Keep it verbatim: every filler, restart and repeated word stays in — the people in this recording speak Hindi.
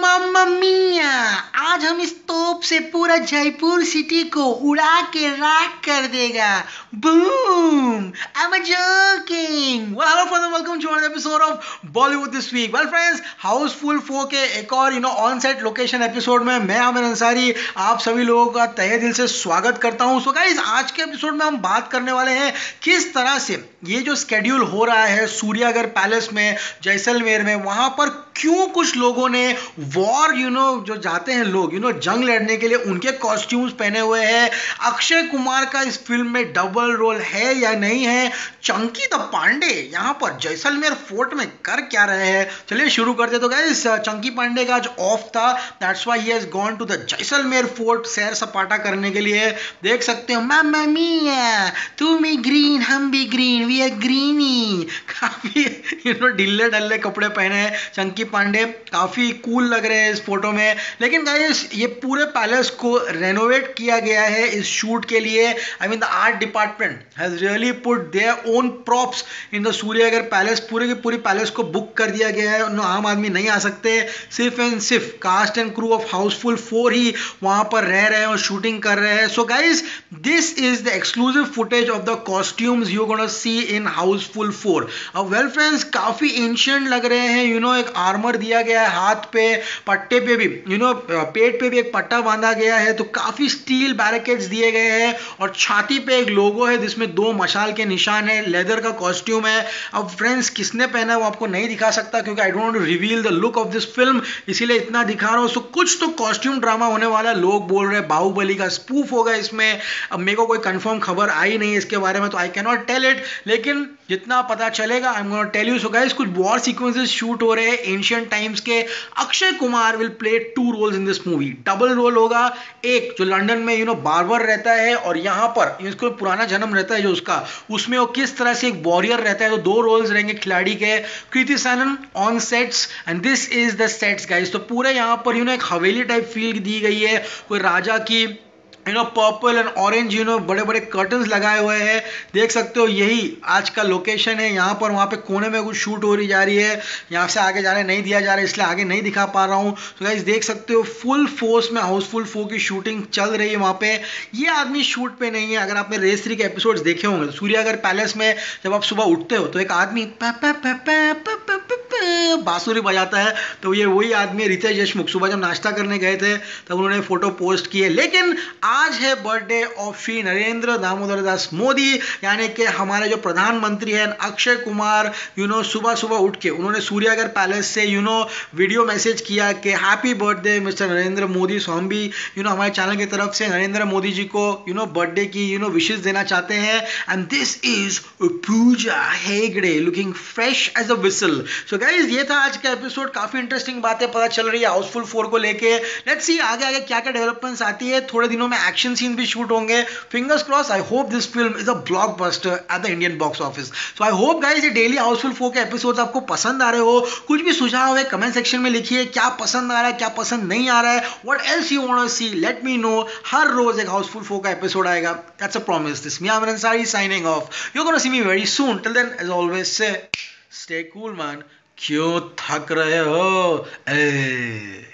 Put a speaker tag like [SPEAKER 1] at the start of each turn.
[SPEAKER 1] मम्मा मिया, आज हम इस तोप से पूरा जयपुर सिटी को उड़ा के राख कर देगा। Boom! I'm a joking. Well, hello friends and welcome to another episode of Bollywood this week. Well friends, Housefull four के एक और you know on set location episode में मैं आमिर अंसारी आप सभी लोगों का तहे दिल से स्वागत करता हूं। सो गाइस, आज के एपिसोड में हम बात करने वाले हैं किस तरह से ये जो स्केड्यूल हो रहा है सूर्यागर पैलेस में जैसलमेर में, वहां पर क्यों कुछ लोगों ने वॉर यू नो जो जाते हैं लोग यू नो जंग लड़ने के लिए उनके कॉस्ट्यूम्स पहने हुए हैं। अक्षय कुमार का इस फिल्म में डबल रोल है या नहीं है। चंकी द पांडे यहाँ पर जैसलमेर फोर्ट में कर क्या रहे हैं, चलिए शुरू करते। तो गाइस, चंकी पांडे का आज ऑफ था, that's why he has gone to the Jaisalmer fort सैर सपाटा करने के लिए। देख सकते हो मामा मिया, तुम भी ग्रीन हम भी ग्रीन, वी आर ग्रीनी। काफी यू नो ढिल्ले ढल्ले कपड़े पहने हैं चंकी पांडे, काफी कूल लग रहे हैं इस फोटो में। लेकिन गाइस, ये पूरे पैलेस को रेनोवेट किया गया है इस शूट के लिए। I mean the art department has really put their own props in the Suryagarh palace. पूरे की पूरी पैलेस को बुक कर दिया गया है, नो आम आदमी नहीं आ सकते, सिर्फ एंड सिर्फ cast and crew of Housefull four ही वहां पर रह रहे हैं और शूटिंग कर रहे हैं। So guys, this is the exclusive footage of the costumes you gonna see in Housefull four. अब वेल फ्रेंड्स, काफी एंशिएंट लग रहे हैं। यू नो एक आर्मर दिया गया है, हाथ पे पट्टे पे भी यू नो पेट पे भी एक पट्टा बांधा गया है, तो काफी स्टील बैरिकेड्स दिए गए हैं और छाती पे एक लोगो है जिसमें दो मशाल के निशान है। लेदर का कॉस्ट्यूम है। अब फ्रेंड्स, किसने पहना है वो आपको नहीं दिखा सकता क्योंकि I don't want to reveal the look of this film, इसीलिए इतना दिखा रहा हूं। सो कुछ तो कॉस्ट्यूम ड्रामा होने वाला है। लोग बोल रहे हैं बाहुबली का स्पूफ होगा इसमें। अब मेरे को कोई कंफर्म खबर आई नहीं इसके बारे में, तो I can not tell it, लेकिन जितना पता चलेगा I am gonna tell you. So guys, कुछ वॉर सीक्वेंसेस शूट हो रहे हैं एंशिएंट टाइम्स के। Akshay Kumar will play two roles in this movie. Double role होगा, एक जो लंदन में यू नो बार्बर रहता है और यहाँ पर इसको पुराना जन्म रहता है जो उसका, उसमें वो किस तरह से एक वॉरियर रहता है। तो दो रोल्स रहेंगे खिलाड़ी के। Kriti Sanon on sets and this is the sets guys. तो पूरे यहाँ पर यू नो एक हवेली टाइप फील दी गई है, कोई राजा की you know purple and orange you know बड़े बड़े कर्टन्स लगाए हुए हैं। देख सकते हो यही आज का लोकेशन है। यहाँ पर वहाँ पे कोने में कुछ शूट हो रही जा रही है, यहाँ से आगे जाने नहीं दिया जा रहा है, इसलिए आगे नहीं दिखा पा रहा हूँ। तो गाइस देख सकते हो फुल फोर्स में हाउसफुल फोर की शूटिंग चल रही है वहाँ पे। ये आदमी शूट पे नहीं है। अगर आपने रेस थ्री के एपिसोड्स देखे होंगे तो सूर्यागर पैलेस में जब आप सुबह उठते हो तो एक आदमी पा पा पा पा पा पा पा बांसुरी बजाता है, तो ये वही आदमी रितेश देशमुख। सुबह जब नाश्ता करने गए थे तब उन्होंने फोटो पोस्ट किए। लेकिन आज है बर्थडे ऑफ श्री नरेंद्र दामोदर दास मोदी, यानी कि हमारे जो प्रधानमंत्री हैं अक्षय कुमार। यू नो सुबह सुबह उठ के उन्होंने सूर्यागर पैलेस से यू नो वीडियो मैसेज किया कि happy birthday mister Narendra Modi. So हम भी यू नो हमारे चैनल की तरफ से नरेंद्र मोदी जी को यू नो बर्थडे की यू नो विशेष देना चाहते हैं। And this is Pooja Hegde looking fresh as a whistle. So guys, ये था आज का एपिसोड। काफी इंटरेस्टिंग बातें पता चल रही है हाउसफुल फोर को लेके। लेट्स सी आगे आगे क्या क्या डेवलपमेंट्स आती है। थोड़े दिनों में एक्शन सीन भी शूट होंगे। Fingers cross, I hope this film is a blockbuster at the Indian box office. So I hope guys ये डेली हाउसफुल फोर के एपिसोड्स आपको पसंद आ रहे हो। कुछ भी सुझाव है कमेंट सेक्शन में लिखिए, क्या पसंद आ रहा है क्या पसंद नहीं आ रहा है, what else you want to see, let me know. हर रोज एक हाउसफुल फोर का एपिसोड आएगा, that's a promise. This me Aamir Ansari signing off. You are gonna see me very soon. Till then as always say stay cool man. क्यों थक रहे हो ए